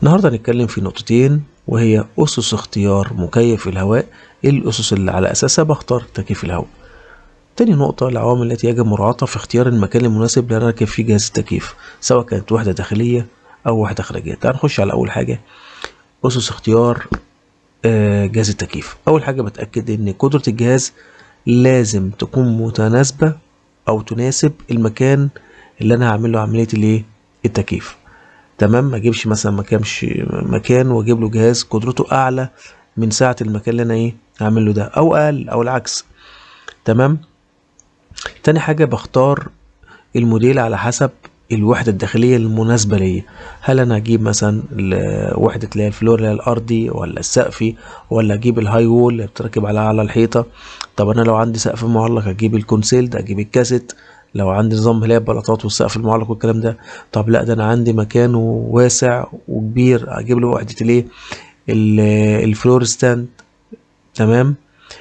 النهاردة هنتكلم في نقطتين، وهي أسس اختيار مكيف الهواء. ايه الأسس اللي على أساسها بختار تكييف الهواء؟ تاني نقطة، العوامل التي يجب مراعاتها في اختيار المكان المناسب لنركب فيه جهاز التكييف، سواء كانت وحدة داخلية أو وحدة خارجية. تعال نخش على أول حاجة، أسس اختيار جهاز التكييف. أول حاجة بتأكد إن قدرة الجهاز لازم تكون متناسبة أو تناسب المكان اللي أنا هعمل له عملية التكييف. تمام، ما اجيبش مثلا مكان واجيب له جهاز قدرته اعلى من سعة المكان اللي انا هعمل له ده، او اقل او العكس. تمام. تاني حاجة بختار الموديل على حسب الوحدة الداخلية المناسبة ليا. هل انا هجيب مثلا وحدة اللي هي الفلور اللي هي الارضي، ولا السقفي، ولا اجيب الهاي وول اللي بتركب على الحيطة؟ طب انا لو عندي سقف معلق اجيب الكونسيلد، اجيب الكاسيت. لو عندي نظام اللي هي البلاطات والسقف المعلق والكلام ده. طب لا، ده انا عندي مكان واسع وكبير، اجيب له وحدة الفلور ستاند. تمام.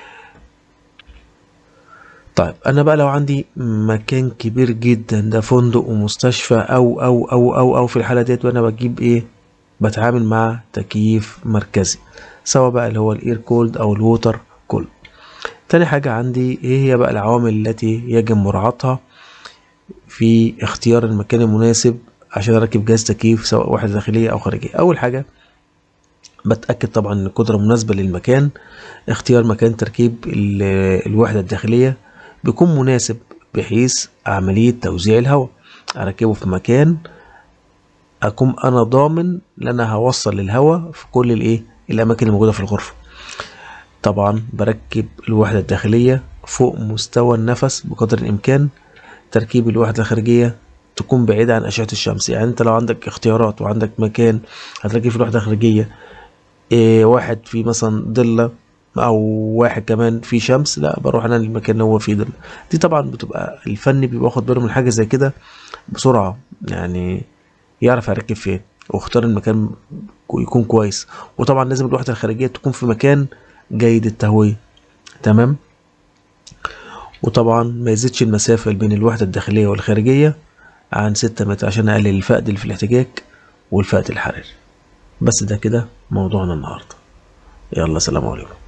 طيب انا بقى لو عندي مكان كبير جدا، ده فندق ومستشفى او في الحالة ديت، وانا بجيب بتعامل مع تكييف مركزي، سواء بقى اللي هو الاير كولد او الووتر كولد. تاني حاجة عندي ايه هي بقى العوامل التي يجب مراعاتها في اختيار المكان المناسب عشان اركب جهاز تكييف، سواء وحدة داخلية او خارجية. اول حاجة بتأكد طبعا ان القدرة مناسبة للمكان. اختيار مكان تركيب الوحدة الداخلية بيكون مناسب، بحيث عملية توزيع الهواء اركبه في مكان اكون انا ضامن ان انا هوصل الهواء في كل الاماكن الموجودة في الغرفة. طبعا بركب الوحدة الداخلية فوق مستوى النفس بقدر الامكان. تركيب الوحدة الخارجية تكون بعيدة عن أشعة الشمس. يعني انت لو عندك اختيارات وعندك مكان هتركب في الوحدة الخارجية، واحد في مثلا ضلة او واحد كمان في شمس، لا بروح انا للمكان اللي هو فيه ضلة. دي طبعا بتبقى الفني بيبقى واخد باله من حاجة زي كده بسرعة، يعني يعرف هيركب فين واختار المكان يكون كويس. وطبعا لازم الوحدة الخارجية تكون في مكان جيد التهوية. تمام. وطبعا ما يزيدش المسافة بين الوحدة الداخلية والخارجية عن 6 متر عشان اقلل الفقد اللي في الاحتكاك والفقد الحراري. بس ده كده موضوعنا النهاردة. يلا، سلام عليكم.